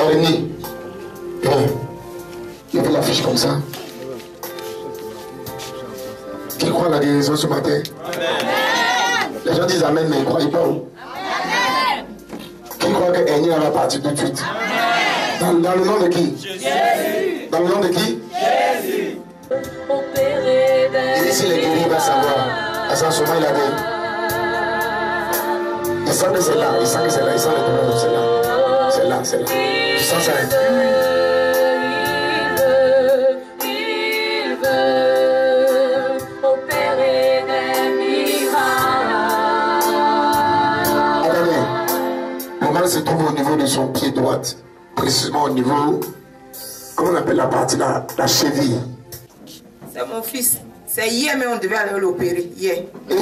Araignée. Il y avait l'affiche comme ça. Qui croit à la guérison ce matin? Amen. Les gens disent Amen, mais ils ne croient pas. Amen. Qui croit que Aigné va partir tout de suite? Dans le nom de qui? Jésus. Dans le nom de qui? Jésus. Et ici, les guéris vont savoir. À ce moment, il a dit. Il sent que c'est là, il sent que c'est là, il sent le douleur, c'est là. C'est là, c'est là. Tu sens ça? Se trouve au niveau de son pied droit, précisément au niveau, comment on appelle la partie, la cheville. C'est mon fils. C'est hier, mais on devait aller l'opérer. Hier.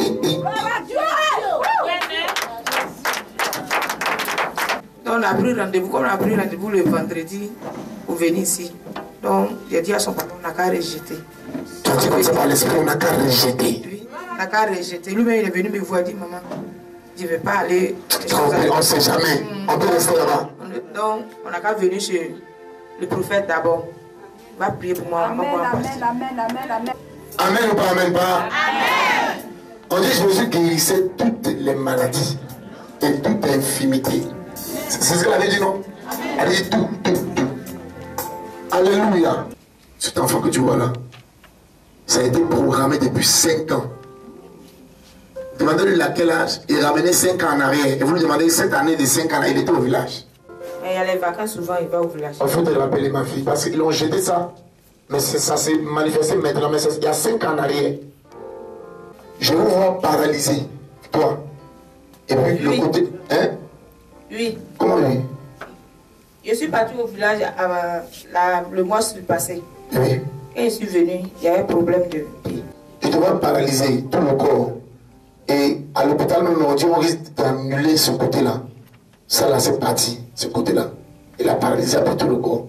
Donc on a pris rendez-vous. Comme on a pris rendez-vous le vendredi pour venir ici. Donc j'ai dit à son papa, on n'a qu'à rejeter. Tu as dit comme ça par l'esprit, on n'a qu'à rejeter. Oui, on n'a qu'à rejeter. Lui-même, il est venu me voir et dit, maman, je ne vais pas aller. On ne sait jamais. On peut rester là-bas. Donc, on n'a qu'à venir chez le prophète d'abord. Il va prier pour moi. Amen, amen, amen, amen, amen. Amen ou pas, amen pas? Amen. On dit que Jésus guérissait toutes les maladies et toute infirmité. C'est ce qu'elle avait dit, non? Elle a dit tout. Alléluia. Cet enfant que tu vois là, ça a été programmé depuis 5 ans. Demandez-lui à quel âge. Il ramenait 5 ans en arrière. Et vous lui demandez cette année de 5 ans, il était au village. Mais il y a les vacances, souvent il va au village. Il faut te rappeler ma fille, parce qu'ils ont jeté ça. Mais ça s'est manifesté maintenant. Mais il y a 5 ans en arrière. Je vous vois paralysé, toi. Et puis le côté. Hein? Oui. Comment lui? Je suis parti au village le mois passé. Oui. Quand je suis venu, il y avait un problème de pied. Je te vois paralysé, tout le corps. Et à l'hôpital même, on dit on risque d'annuler ce côté-là. Ça là, c'est parti, ce côté-là. Il a paralysé après tout le corps.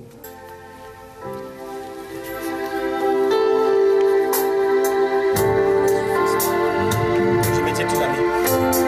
Je me tiens tout la main.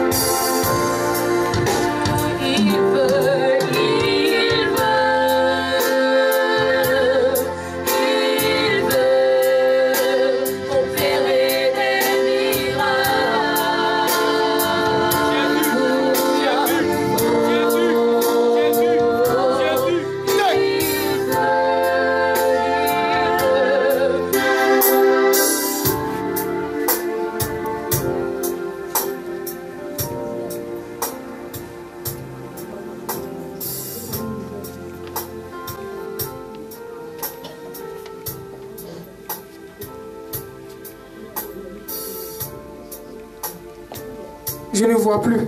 Je ne vois plus.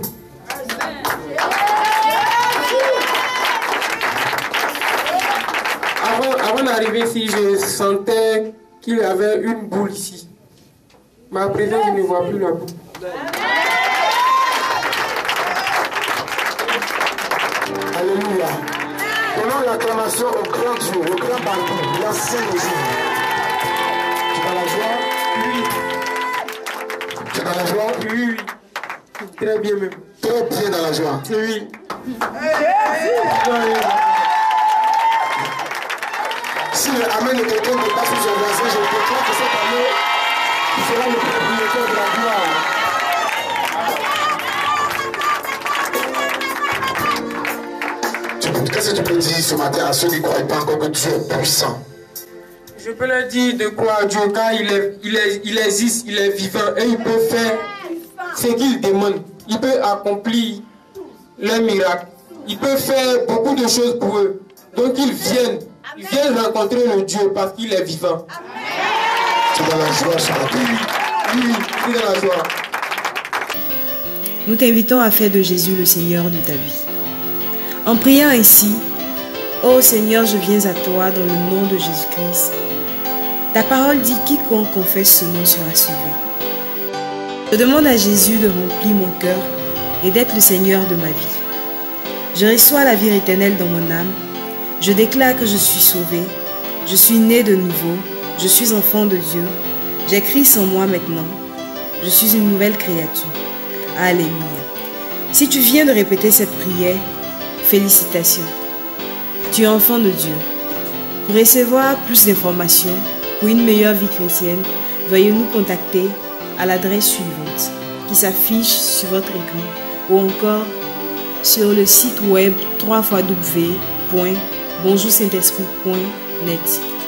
Avant d'arriver ici, je sentais qu'il y avait une boule ici. Mais à présent, je ne vois plus la boule. Alléluia. Donnons l'acclamation au grand Dieu, au grand pardon, la Sainte Jésus. Tu es dans la joie? Oui. Tu es dans la joie? Oui, oui. Très bien même. Très bien dans la joie. Oui. Si le Amen de quelqu'un n'est pas sur son voisin, je déclare que cette année, il sera le propriétaire de la gloire. Qu'est-ce que tu peux dire ce matin à ceux qui ne croient pas encore que Dieu est puissant? Je peux leur dire de croire à Dieu car il existe, il est vivant et il peut faire ce qu'il demande. Il peut accomplir les miracles. Il peut faire beaucoup de choses pour eux. Donc ils viennent rencontrer le Dieu parce qu'il est vivant. Tu es dans la joie ce matin? Oui, tu es dans la joie. Nous t'invitons à faire de Jésus le Seigneur de ta vie. En priant ainsi, ô Seigneur, je viens à toi dans le nom de Jésus-Christ. Ta parole dit quiconque confesse ce nom sera sauvé. Je demande à Jésus de remplir mon cœur et d'être le Seigneur de ma vie. Je reçois la vie éternelle dans mon âme. Je déclare que je suis sauvé. Je suis né de nouveau. Je suis enfant de Dieu. J'ai Christ en moi maintenant. Je suis une nouvelle créature. Alléluia. Si tu viens de répéter cette prière, félicitations. tu es enfant de Dieu. Pour recevoir plus d'informations pour une meilleure vie chrétienne, veuillez nous contacter à l'adresse suivante qui s'affiche sur votre écran ou encore sur le site web www.bonjoursaintesprit.net.